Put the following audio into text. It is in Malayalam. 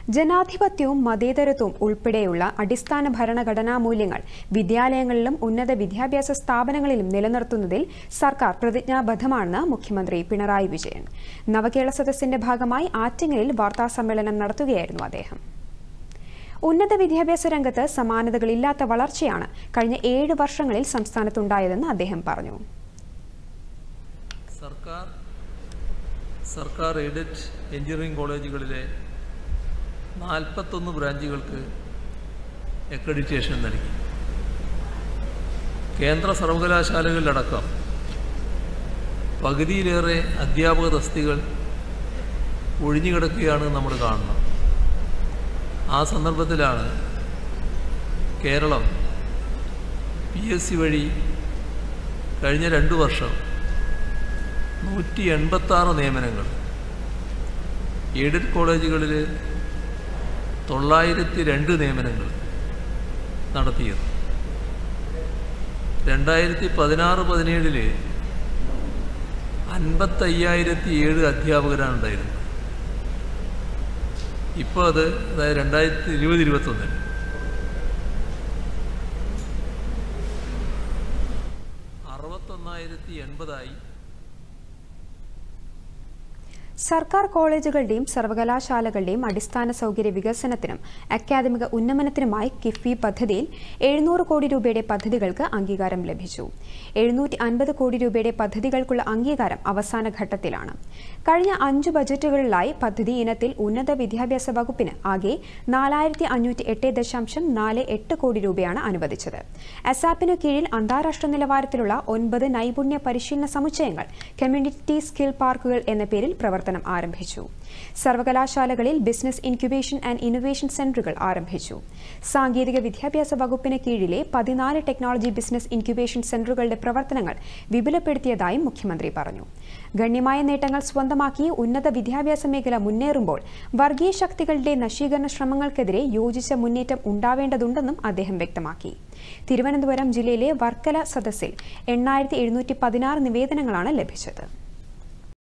ജനാധിപത്യവും മതേതരത്വവും ഉൾപ്പെടെയുള്ള അടിസ്ഥാന ഭരണഘടനാ മൂല്യങ്ങൾ വിദ്യാലയങ്ങളിലും ഉന്നത വിദ്യാഭ്യാസ സ്ഥാപനങ്ങളിലും നിലനിർത്തുന്നതിൽ സർക്കാർ പ്രതിജ്ഞാബദ്ധമാണെന്ന് മുഖ്യമന്ത്രി പിണറായി വിജയൻ. നവകേരള സദസ്സിന്റെ ഭാഗമായി ആറ്റിങ്ങലിൽ വാർത്താസമ്മേളനം നടത്തുകയായിരുന്നു അദ്ദേഹം. ഉന്നത വിദ്യാഭ്യാസ രംഗത്ത് സമാനതകളില്ലാത്ത വളർച്ചയാണ് കഴിഞ്ഞ 7 വർഷങ്ങളിൽ സംസ്ഥാനത്തുണ്ടായതെന്ന് അദ്ദേഹം പറഞ്ഞു. സർക്കാർ എയ്ഡഡ് എഞ്ചിനീയറിംഗ് കോളേജുകളിലെ 41 ബ്രാഞ്ചുകൾക്ക് അക്രഡിറ്റേഷൻ നൽകി. കേന്ദ്ര സർവകലാശാലകളിലടക്കം പകുതിയിലേറെ അധ്യാപക തസ്തികകൾ ഒഴിഞ്ഞുകിടക്കുകയാണ് നമ്മൾ കാണുന്നത്. ആ സന്ദർഭത്തിലാണ് കേരളം PSC വഴി കഴിഞ്ഞ 2 വർഷം 186 നിയമനങ്ങൾ, എയ്ഡഡ് കോളേജുകളിൽ 902 നിയമനങ്ങൾ നടത്തിയത്. 2016-17 55,007 അധ്യാപകരാണ് ഉണ്ടായിരുന്നത്. ഇപ്പോൾ അത് അതായത് 2020-21 61,080 സർക്കാർ കോളേജുകളുടെയും സർവകലാശാലകളുടെയും അടിസ്ഥാന സൗകര്യ വികസനത്തിനും അക്കാദമിക ഉന്നമനത്തിനുമായി കിഫ്ബി പദ്ധതിയിൽ 700 കോടി രൂപയുടെ പദ്ധതികൾക്ക് അംഗീകാരം ലഭിച്ചു. 750 കോടി രൂപയുടെ പദ്ധതികൾക്കുള്ള അംഗീകാരം അവസാന ഘട്ടത്തിലാണ്. കഴിഞ്ഞ 5 ബജറ്റുകളിലായി പദ്ധതി ഇനത്തിൽ ഉന്നത വിദ്യാഭ്യാസ വകുപ്പിന് ആകെ 4,508.48 കോടി രൂപയാണ് അനുവദിച്ചത്. അസാപ്പിനു കീഴിൽ അന്താരാഷ്ട്ര നിലവാരത്തിലുള്ള 9 നൈപുണ്യ പരിശീലന സമുച്ചയങ്ങൾ, കമ്മ്യൂണിറ്റി സ്കിൽ പാർക്കുകൾ എന്ന പേരിൽ പ്രവർത്തനം ആരംഭിച്ചു. സർവകലാശാലകളിൽ ബിസിനസ് ഇൻക്യുബേഷൻ ആൻഡ് ഇന്നൊവേഷൻ സെന്ററുകൾ ആരംഭിച്ചു. സാങ്കേതിക വിദ്യാഭ്യാസ വകുപ്പിന് കീഴിലെ 14 ടെക്നോളജി ബിസിനസ് ഇൻക്യുബേഷൻ സെന്ററുകളുടെ പ്രവർത്തനങ്ങൾ വിപുലപ്പെടുത്തിയതായും മുഖ്യമന്ത്രി പറഞ്ഞു. ഗണ്യമായ നേട്ടങ്ങൾ സ്വന്തമാക്കി ഉന്നത വിദ്യാഭ്യാസ മേഖല മുന്നേറുമ്പോൾ വർഗീയ ശക്തികളുടെ നശീകരണ ശ്രമങ്ങൾക്കെതിരെ യോജിച്ച മുന്നേറ്റം ഉണ്ടാവേണ്ടതുണ്ടെന്നും അദ്ദേഹം വ്യക്തമാക്കി. തിരുവനന്തപുരം ജില്ലയിലെ വർക്കല സദസ്സിൽ 8,716 നിവേദനങ്ങളാണ് ലഭിച്ചത്.